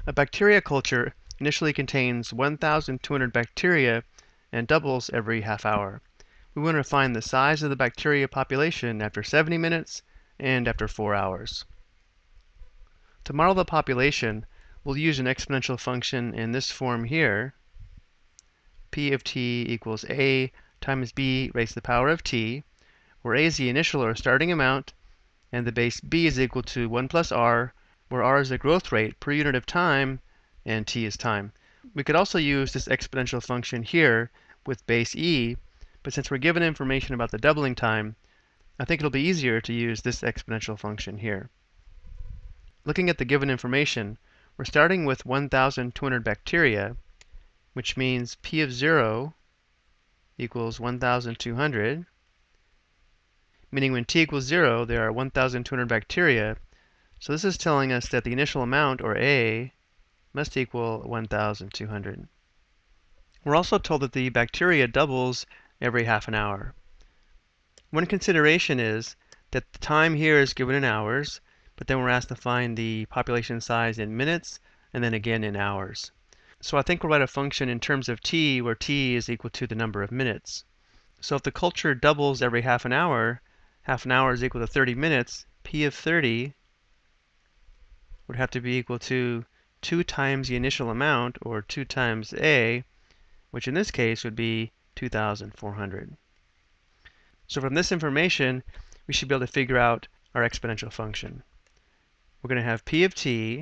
A bacteria culture initially contains 1,200 bacteria and doubles every half hour. We want to find the size of the bacteria population after 70 minutes and after 4 hours. To model the population, we'll use an exponential function in this form here. P of t equals a times b raised to the power of t, where a is the initial or starting amount, and the base b is equal to 1 plus r, where r is the growth rate per unit of time, and t is time. We could also use this exponential function here with base e, but since we're given information about the doubling time, I think it'll be easier to use this exponential function here. Looking at the given information, we're starting with 1,200 bacteria, which means p of 0 equals 1,200, meaning when t equals 0, there are 1,200 bacteria. So this is telling us that the initial amount, or A, must equal 1,200. We're also told that the bacteria doubles every half an hour. One consideration is that the time here is given in hours, but then we're asked to find the population size in minutes, and then again in hours. So I think we'll write a function in terms of t, where t is equal to the number of minutes. So if the culture doubles every half an hour is equal to 30 minutes, p of 30 would have to be equal to 2 times the initial amount, or 2 times a, which in this case would be 2,400. So from this information, we should be able to figure out our exponential function. We're going to have p of t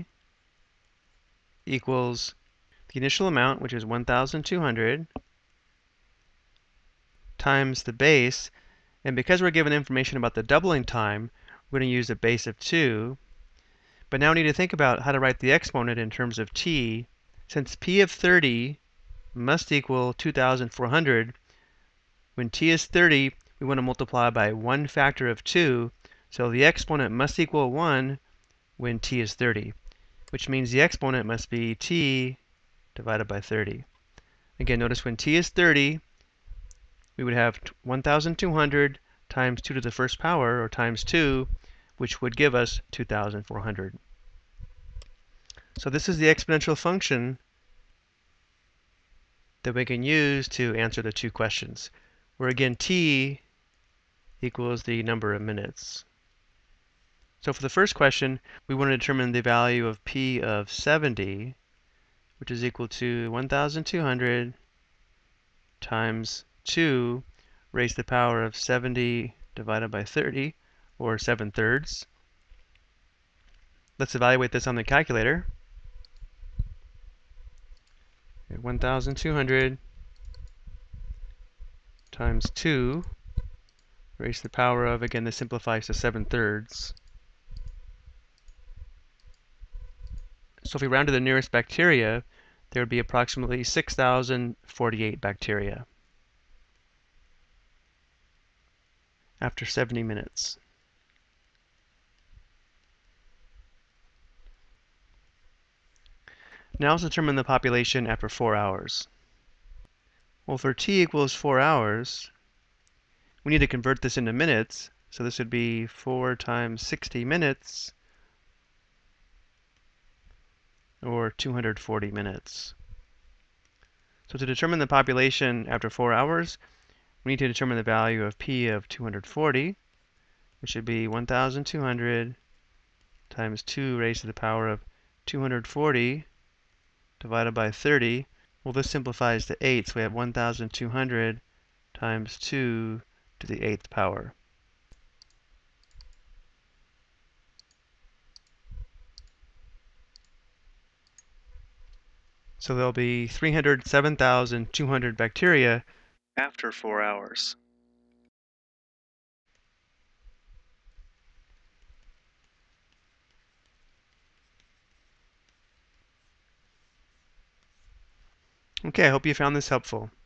equals the initial amount, which is 1,200, times the base, and because we're given information about the doubling time, we're going to use a base of 2. But now we need to think about how to write the exponent in terms of t. Since p of 30 must equal 2,400, when t is 30, we want to multiply by 1 factor of 2, so the exponent must equal 1 when t is 30, which means the exponent must be t divided by 30. Again, notice when t is 30, we would have 1,200 times 2 to the first power, or times 2, which would give us 2,400. So this is the exponential function that we can use to answer the two questions, where again t equals the number of minutes. So for the first question, we want to determine the value of p of 70, which is equal to 1,200 times 2 raised to the power of 70 divided by 30, or 7/3. Let's evaluate this on the calculator. 1,200 times 2 raised to the power of, again, this simplifies to 7/3. So if we round to the nearest bacteria, there would be approximately 6,048 bacteria after 70 minutes. Now let's determine the population after 4 hours. Well, for t equals 4 hours, we need to convert this into minutes. So this would be 4 times 60 minutes, or 240 minutes. So to determine the population after 4 hours, we need to determine the value of p of 240, which should be 1,200 times 2 raised to the power of 240 divided by 30. Well, this simplifies to 8, so we have 1,200 times 2 to the 8th power. So there'll be 307,200 bacteria after 4 hours. Okay, I hope you found this helpful.